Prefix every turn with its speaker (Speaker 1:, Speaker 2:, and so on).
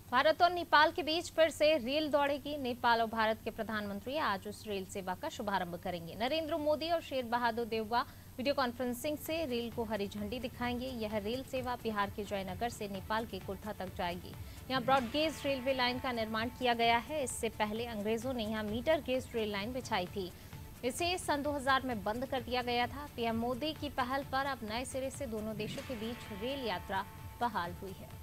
Speaker 1: भारत और नेपाल के बीच फिर से रेल दौड़ेगी। नेपाल और भारत के प्रधानमंत्री आज उस रेल सेवा का शुभारंभ करेंगे। नरेंद्र मोदी और शेर बहादुर देउवा वीडियो कॉन्फ्रेंसिंग से रेल को हरी झंडी दिखाएंगे। यह रेल सेवा बिहार के जयनगर से नेपाल के कुर्था तक जाएगी। यहाँ ब्रॉडगेज रेलवे लाइन का निर्माण किया गया है। इससे पहले अंग्रेजों ने यहाँ मीटर गेज रेल लाइन बिछाई थी। इसे सन 2000 में बंद कर दिया गया था। पीएम मोदी की पहल पर अब नए सिरे से दोनों देशों के बीच रेल यात्रा बहाल हुई है।